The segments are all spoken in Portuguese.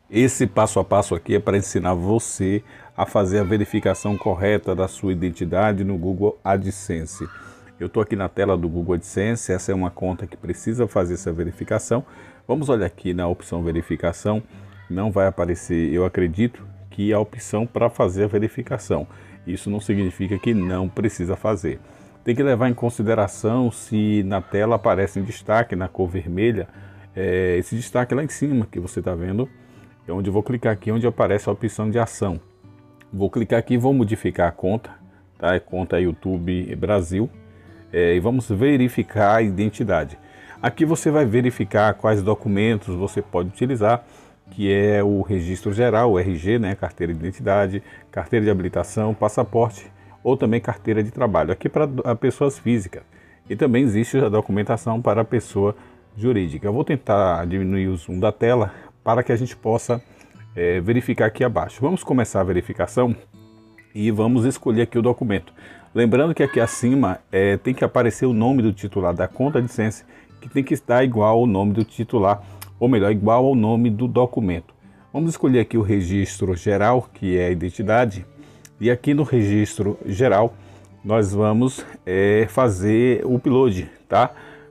Esse passo a passo aqui é para ensinar você a fazer a verificação correta da sua identidade no Google AdSense. Eu estou aqui na tela do Google AdSense, essa é uma conta que precisa fazer essa verificação. Vamos olhar aqui na opção verificação, não vai aparecer, eu acredito, que a opção para fazer a verificação. Isso não significa que não precisa fazer. Tem que levar em consideração se na tela aparece em destaque, na cor vermelha, esse destaque lá em cima que você está vendo, é onde eu vou clicar aqui, onde aparece a opção de ação. Vou clicar aqui e vou modificar a conta, tá? É conta YouTube Brasil, e vamos verificar a identidade. Aqui você vai verificar quais documentos você pode utilizar, que é o registro geral, o RG, né? Carteira de identidade, carteira de habilitação, passaporte ou também carteira de trabalho, aqui para pessoas físicas. E também existe a documentação para a pessoa jurídica. Eu vou tentar diminuir o zoom da tela para que a gente possa verificar aqui abaixo. Vamos começar a verificação e vamos escolher aqui o documento. Lembrando que aqui acima tem que aparecer o nome do titular da conta AdSense, que tem que estar igual ao nome do titular, ou melhor, igual ao nome do documento. Vamos escolher aqui o registro geral, que é a identidade, e aqui no registro geral nós vamos fazer o upload, tá?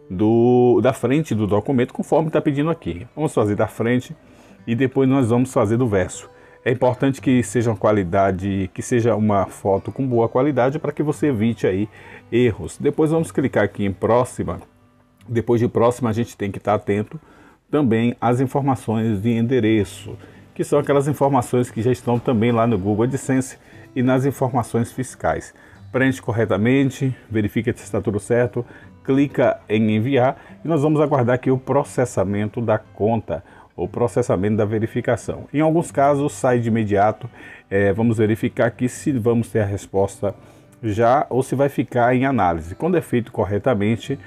Da frente do documento, conforme está pedindo aqui. Vamos fazer da frente e depois nós vamos fazer do verso. É importante que seja uma qualidade, que seja uma foto com boa qualidade para que você evite aí erros. Depois vamos clicar aqui em próxima. Depois de próxima a gente tem que estar atento também às informações de endereço, que são aquelas informações que já estão também lá no Google AdSense e nas informações fiscais. Preenche corretamente, verifica se está tudo certo, clica em enviar e nós vamos aguardar aqui o processamento da conta, o processamento da verificação. Em alguns casos sai de imediato, vamos verificar aqui se vamos ter a resposta já ou se vai ficar em análise. Quando é feito corretamente,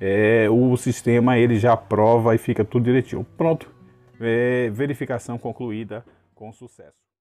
o sistema ele já aprova e fica tudo direitinho. Pronto, verificação concluída com sucesso.